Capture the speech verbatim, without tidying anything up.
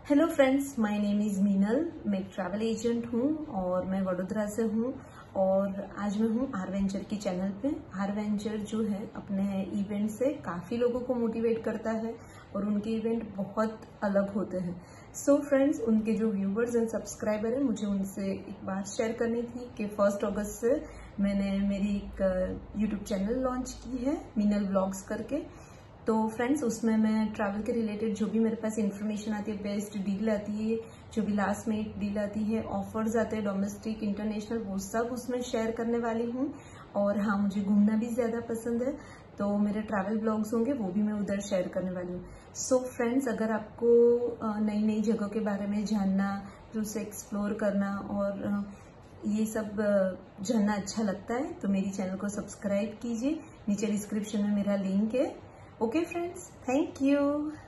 Hello friends, my name is Meenal. मैं एक travel agent हूँ और मैं वडोदरा से हूँ और आज मैं हूँ आर वेंचर की चैनल पे। आर वेंचर जो है अपने इवेंट से काफ़ी लोगों को मोटिवेट करता है और उनके इवेंट बहुत अलग होते हैं। सो so फ्रेंड्स, उनके जो व्यूवर्स एंड सब्सक्राइबर हैं, मुझे उनसे एक बात शेयर करनी थी कि फर्स्ट अगस्त से मैंने मेरी एक यूट्यूब चैनल लॉन्च की है, मीनल व्लॉग्स करके। तो फ्रेंड्स, उसमें मैं ट्रैवल के रिलेटेड जो भी मेरे पास इन्फॉर्मेशन आती है, बेस्ट डील आती है, जो भी लास्ट मिनट डील आती है, ऑफर्स आते हैं डोमेस्टिक इंटरनेशनल, वो सब उसमें शेयर करने वाली हूँ। और हाँ, मुझे घूमना भी ज़्यादा पसंद है, तो मेरे ट्रैवल ब्लॉग्स होंगे वो भी मैं उधर शेयर करने वाली हूँ। सो फ्रेंड्स, अगर आपको नई नई जगहों के बारे में जानना, फिर उसे एक्सप्लोर करना और ये सब जानना अच्छा लगता है तो मेरी चैनल को सब्सक्राइब कीजिए। नीचे डिस्क्रिप्शन में मेरा लिंक है। Okay friends, thank you.